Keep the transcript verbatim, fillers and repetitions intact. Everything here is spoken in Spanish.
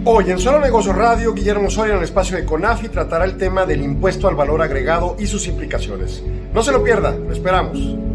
Hoy en Solo Negocios Radio, Guillermo Soria en el espacio de CONAFI tratará el tema del impuesto al valor agregado y sus implicaciones. No se lo pierda, lo esperamos.